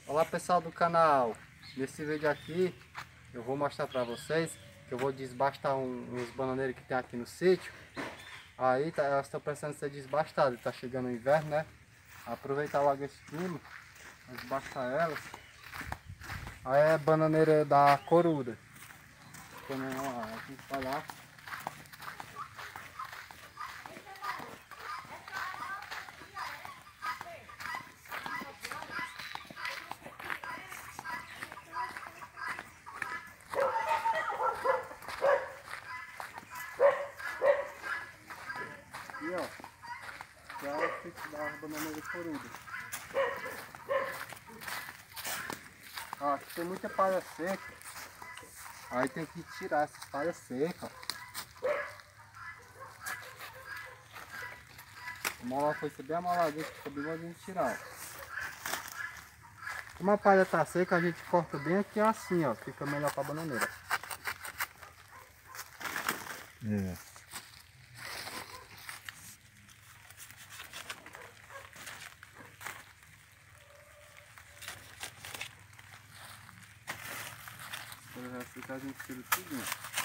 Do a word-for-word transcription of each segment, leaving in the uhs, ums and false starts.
Olá pessoal do canal, nesse vídeo aqui eu vou mostrar para vocês que eu vou desbastar um, uns bananeiros que tem aqui no sítio. Aí tá, elas estão precisando ser desbastadas, está chegando o inverno, né? Aproveitar logo esse clima, desbastar elas. Aí é bananeira da coruda. Como a gente vai lá. Aqui, ó, que é o sítio da bananeira coruda. Ó, aqui tem muita palha seca. Aí tem que tirar essas palhas secas. Mola foi bem amoladinha, que ficou bem bonzinho de tirar. Como a palha tá seca, a gente corta bem aqui assim, ó. Fica melhor pra bananeira. É. Por assim que a gente tira tudo.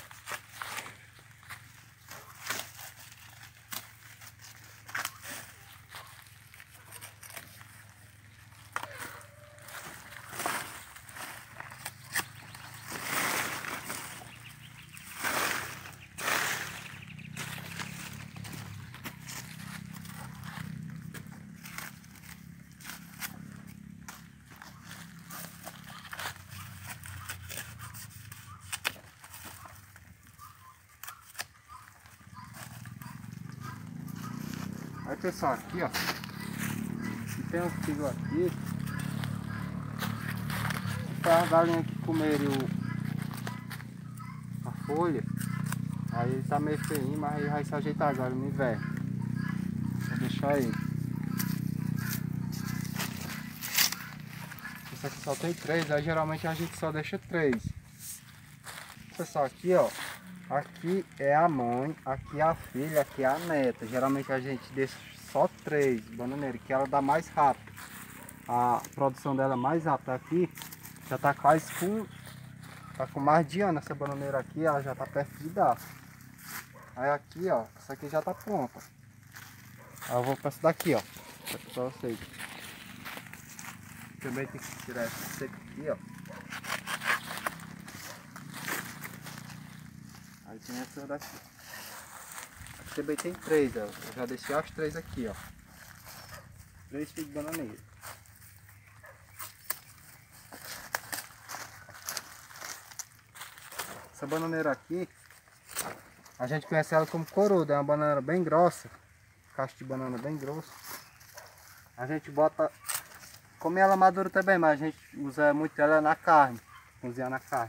Aí pessoal, aqui ó, tem um fio aqui para as galinhas que comerem o, a folha. Aí ele tá meio feinho, mas ele vai se ajeitar agora no inverno. Vou deixar ele. Isso aqui só tem três, aí geralmente a gente só deixa três. Pessoal, aqui ó, aqui é a mãe, aqui é a filha, aqui é a neta. Geralmente a gente deixa só três bananeiras, que ela dá mais rápido. A produção dela é mais rápida. Aqui já tá quase com, tá com mais de ano essa bananeira aqui, ela já tá perto de dar. Aí aqui ó, essa aqui já tá pronta. Aí eu vou para essa daqui ó, pra vocês. Também tem que tirar essa seca aqui ó. Aí tem essa daqui. Aqui também tem três, ó. Eu já deixei as três aqui, ó. Três fios de bananeira. Essa bananeira aqui, a gente conhece ela como coruda. É uma bananeira bem grossa. Cacho de banana bem grosso. A gente bota... Come ela madura também, mas a gente usa muito ela na carne. Cozinhar na carne.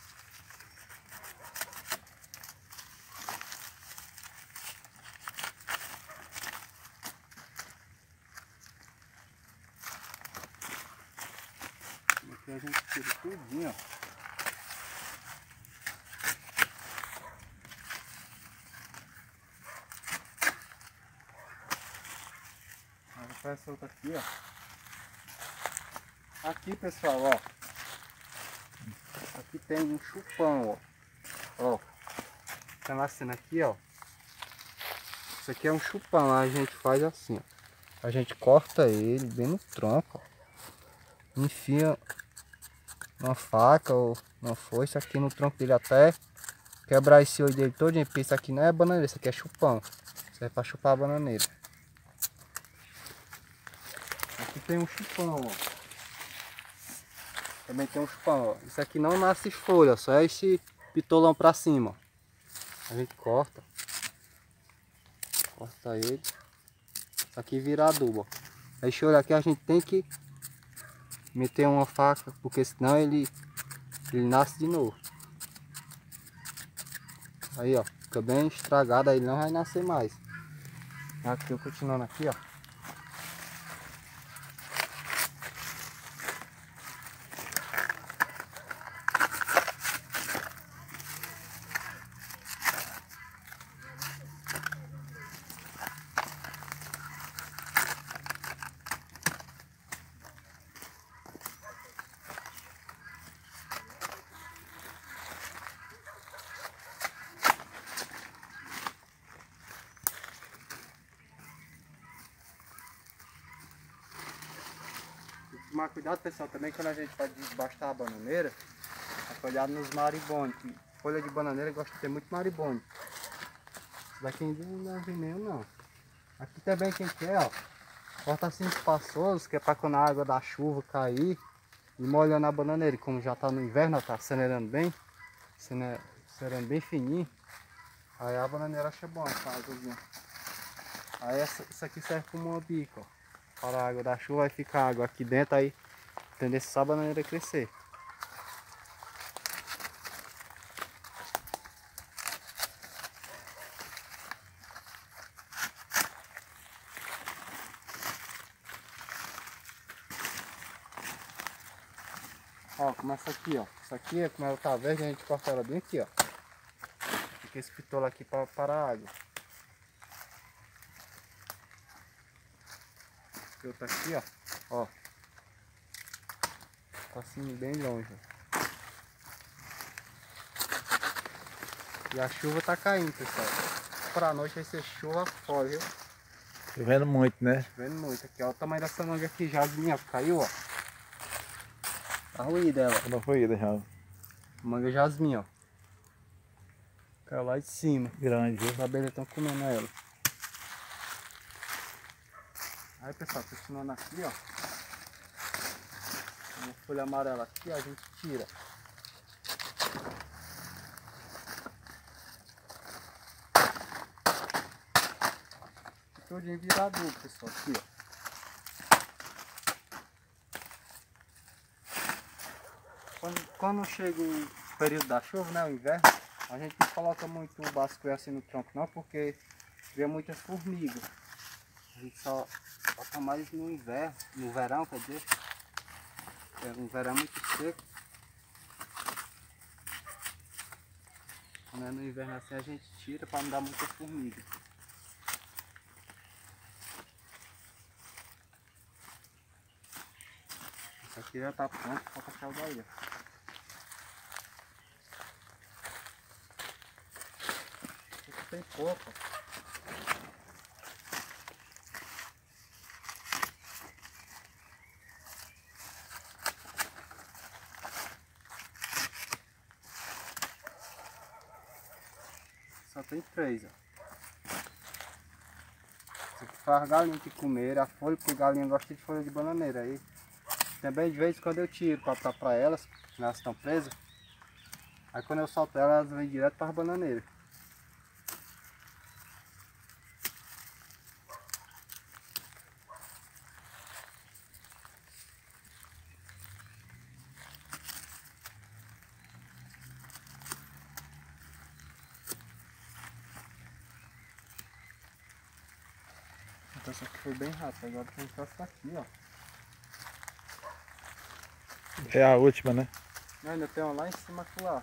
Aqui a gente tira tudinho, ó. Agora para essa outra aqui, ó. Aqui pessoal, ó. Aqui tem um chupão, ó. Ó. Tá nascendo aqui, ó. Isso aqui é um chupão, a gente faz assim, ó. A gente corta ele bem no tronco, ó. Enfia uma faca ou uma foice aqui no tronco dele até quebrar esse olho dele todinho, porque isso aqui não é bananeira, isso aqui é chupão. Isso é para chupar a bananeira. Aqui tem um chupão, ó. Também tem um chupão, ó. Isso aqui não nasce folha, só é esse pitolão pra cima, ó. A gente corta. Corta ele. Isso aqui vira adubo, ó. Esse olho aqui a gente tem que meter uma faca, porque senão ele, ele nasce de novo. Aí ó, fica bem estragado, aí não vai nascer mais. Aqui eu continuando aqui, ó. tomar cuidado, pessoal, também quando a gente vai desbastar a bananeira, é cuidado nos maribônios. Folha de bananeira gosta de ter muito maribônio. Isso daqui ainda não é veneno não. Aqui também quem quer, ó, corta assim espaçoso, que é para quando a água da chuva cair e molhando a bananeira. E como já tá no inverno, ó, tá acelerando bem, acelerando bem fininho, aí a bananeira acha bom essa águazinha. Aí essa, isso aqui serve como uma bica, ó. Para a água da chuva vai ficar água aqui dentro, aí tendência só a bananeira crescer. Ó, começa aqui, ó. Isso aqui, como ela tá verde, a gente corta ela bem aqui, ó. Fica esse pitolo aqui para para a água. E outra aqui, ó. Ó. Tá assim bem longe, ó. E a chuva tá caindo, pessoal. Pra noite vai ser chuva fora, viu? Chovendo muito, né? Chovendo muito. Aqui, ó. O tamanho dessa manga aqui, jasminha, caiu, ó. Tá ruída ela. Não foi ida já. Manga jasminha, ó. Caiu lá de cima. Grande, viu? Os abelhas estão comendo ela. Aí, pessoal, continuando aqui, ó. Uma folha amarela aqui, ó, a gente tira. Todinho virador, pessoal, aqui, ó. Quando, quando chega o período da chuva, né, o inverno, a gente não coloca muito o basculho assim no tronco não, porque vê muitas formigas. A gente só bota mais no inverno, no verão, quer dizer. É um verão muito seco. Quando é no inverno assim a gente tira para não dar muita formiga. Isso aqui já tá pronto para cachar o daí, ó. Isso tem pouco, ó. Só tem três, ó. Isso aqui faz galinha que comer a folha, porque galinha gosta de folha de bananeira. Aí também de vez em quando eu tiro para botar para elas, elas estão presas. Aí quando eu solto elas, elas vêm direto para a bananeira. Então isso aqui foi bem rápido, agora tem que ficar aqui, ó. É a última, né? Não, ainda tem uma lá em cima aqui lá.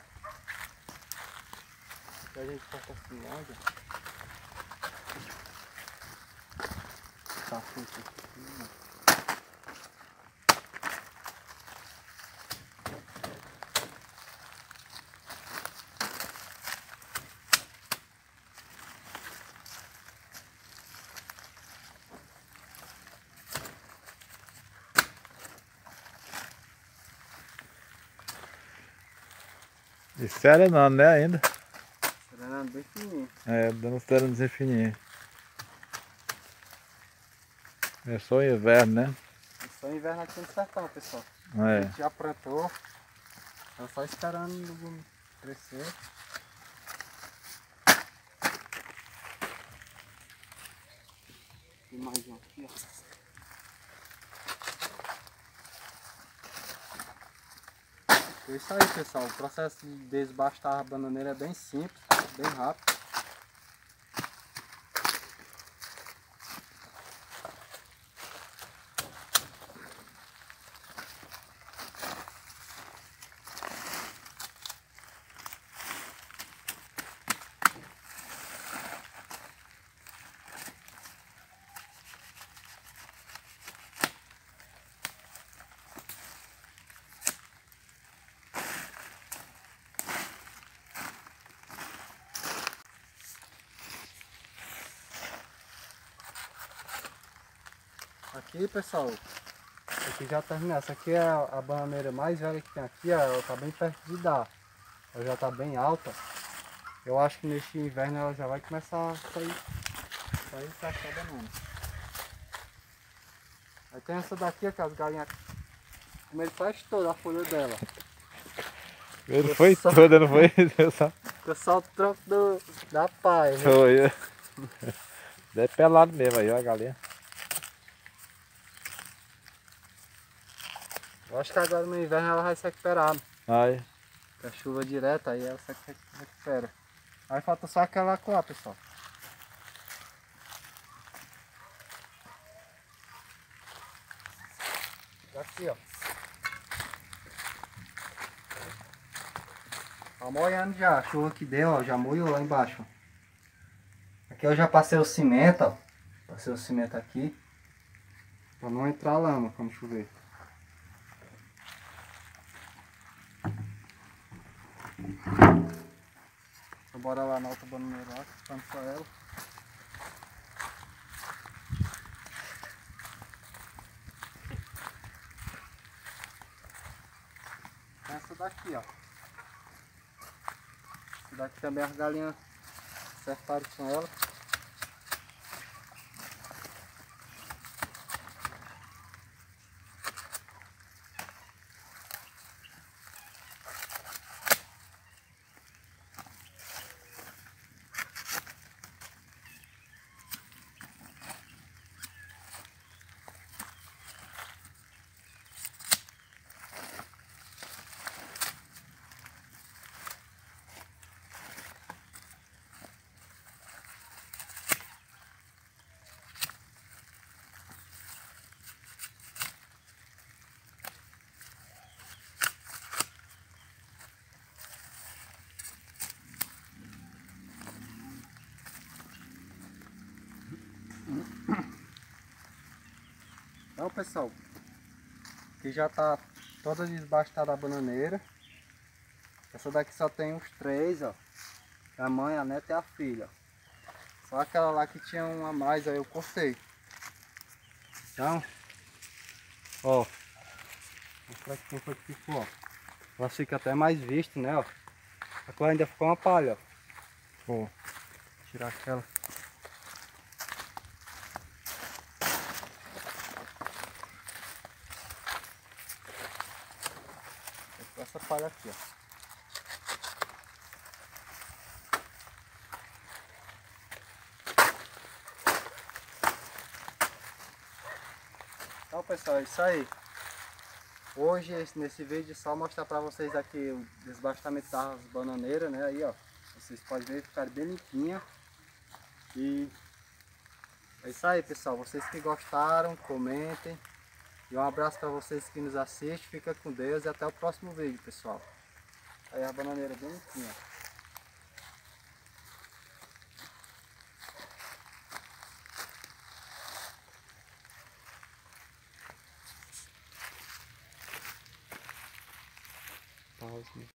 Que a gente corta assim longe. Tá feito aqui, ó. E serenando, né, ainda? Serenando bem fininho. É, dando uns serenos fininhos. É só o inverno, né? É só inverno aqui no sertão, pessoal. É. A gente já plantou. Tá só esperando o crescer. Tem mais um aqui, ó. É isso aí, pessoal. O processo de desbastar a bananeira é bem simples, bem rápido. Aqui, pessoal, Aqui já terminou. Essa aqui é a, a bananeira mais velha que tem aqui, ó. Ela tá bem perto de dar. Ela já tá bem alta. Eu acho que neste inverno ela já vai começar a sair, sair e cascar a banana. Aí tem essa daqui, ó, que as galinhas comeram quase toda a folha dela. Ele foi só... toda, não foi? Só... Ficou só o tronco do, da paz. Né? Foi. É pelado mesmo aí, ó, a galinha. Eu acho que agora no inverno ela vai se recuperar. Aí. Com a chuva direta, aí ela se recupera. Aí falta só aquela lá, pessoal. Aqui, ó. Tá molhando já, a chuva que deu, ó, já molhou lá embaixo. Aqui eu já passei o cimento, ó. Passei o cimento aqui. Pra não entrar lama quando chover. Então bora lá na outra bananeira lá, ficando só ela. Essa daqui, ó. Essa daqui também as galinhas acertaram com ela. Então, pessoal, aqui já tá toda desbastada a bananeira. Essa daqui só tem uns três, ó. A mãe, a neta e a filha. Só aquela lá que tinha uma a mais, aí eu cortei. Então, ó. Vou mostrar aqui como foi que ficou, ó. Ela fica até mais vista, né, ó. Aquela ainda ficou uma palha, ó. Vou tirar aquela. Essa palha aqui, ó. Então, pessoal, é isso aí. Hoje, nesse vídeo, só mostrar pra vocês aqui o desbastamento das bananeiras, né? Aí, ó. Vocês podem ver, ficar bem limpinha. E é isso aí, pessoal. Vocês que gostaram, comentem. E um abraço para vocês que nos assistem. Fica com Deus e até o próximo vídeo, pessoal. Aí a bananeira bem limpinha. Pause.